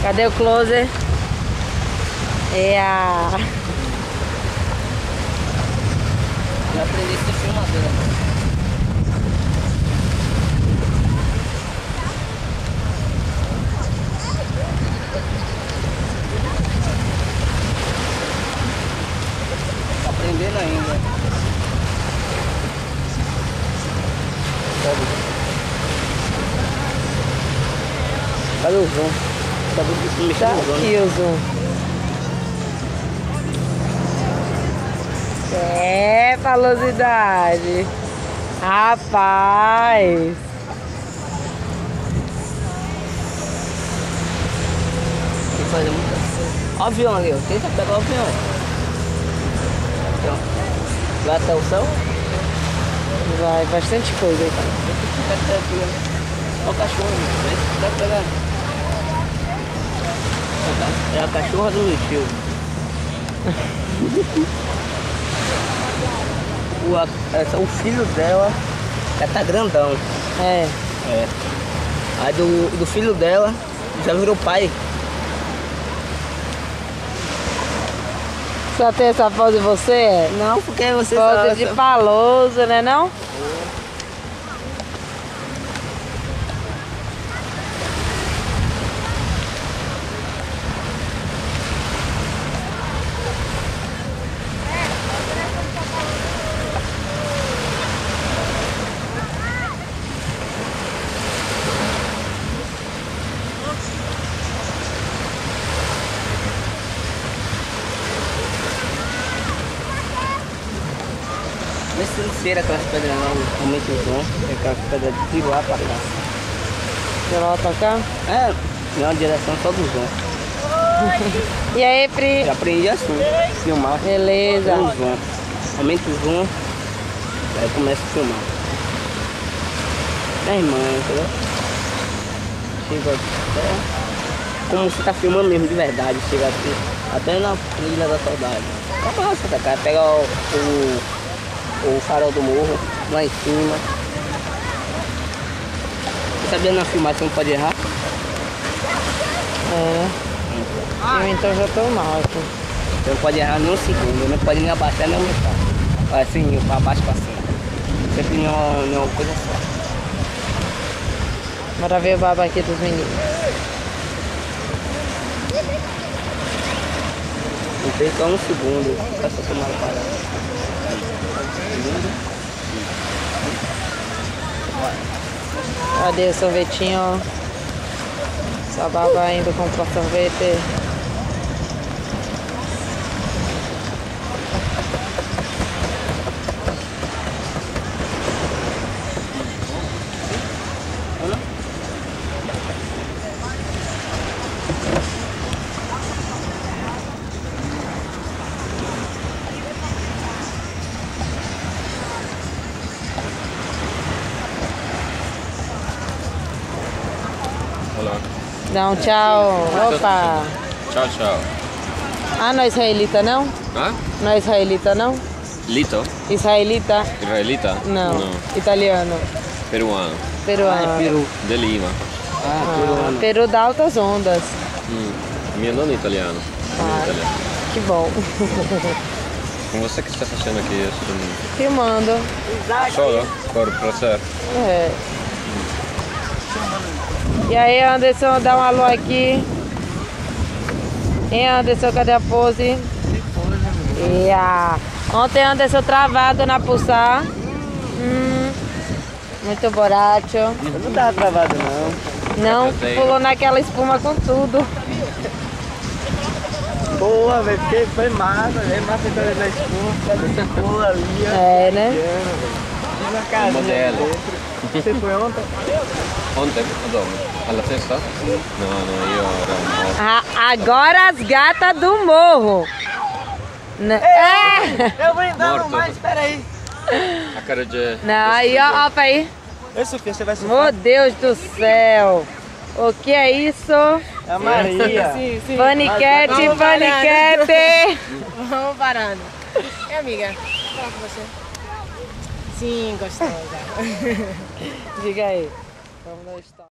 Cadê o closer? Já aprendi a ser filmadora. Tô aprendendo ainda. Cadê o zoom? Tá aqui o zoom. É, velocidade. Rapaz. Tem que fazer muita coisa. Ó o avião ali, ó. Tenta pegar o avião. Vai até o céu? Vai, bastante coisa aí. Fica até aqui, ó. Ó o cachorro, vai pegar. É a cachorra do meu tio. O filho dela já tá grandão. É. Aí do filho dela já virou pai. Só tem essa foto de você? Não, porque você Foto de Paloso, né não? Vê se não cheira aquelas pedras não, muito bom. Aquelas pedras de lá pra cá. De lá pra cá? É, na direção só do zoom. E aí, Pri? Já aprendi assim, filmar. Beleza. Com o zoom. Aumenta o zoom, aí começa a filmar. É, irmã, entendeu? Chega até... Como você tá filmando mesmo de verdade, chega aqui, até na Ilha da Saudade. É massa, tá, cara? Pega o farol do morro lá em cima. Você sabia na filmagem não pode errar? É. Eu então já tô mal aqui. Você não pode errar nem um segundo, não pode nem abaixar nem aumentar. Assim, pra baixo pra cima. Sempre em uma coisa só. Bora ver o baba aqui dos meninos. Não perca um segundo, fica só tomando parada. Cadê o sorvetinho? Sua baba indo comprar sorvete. Olá. Dá um tchau. Opa. Tchau, tchau. Ah, não é israelita não? Hã? Não é israelita não? Lito? Israelita? Israelita? Não. Italiano. Peruano. Peruano. Peru. De Lima. Ah, Peru dá altas ondas. Meu nome é italiano. Ah, Italiano. que bom. Com você que está fazendo aqui isso? Filmando. Solo? Por prazer. É. E aí, Anderson, dá um alô aqui. Hein, Anderson, cadê a pose? Ontem Anderson travado na pulsar. Muito boracho. Eu não tava travado não. Não, pulou naquela espuma com tudo. Boa, velho, porque foi massa, velho. Massa entrando na espuma. Pula ali, ó. É, né? Fiz uma casinha Modelo. Você foi ontem? Ontem? Dove? Alla festa? No, io ero Agora as gatas do morro. Eu vou entrar no Morto. mar, espera aí. a cara de... Não, aí, ó, pra aí. Ei, Sofia, você vai surfar? Meu Deus do céu. O que é isso? A Maria. Sim. Paniquete, Vamos paniquete. Vamos parando. E amiga, fala com você. Sim, gostosa. Diga aí. Vamos dar um stop.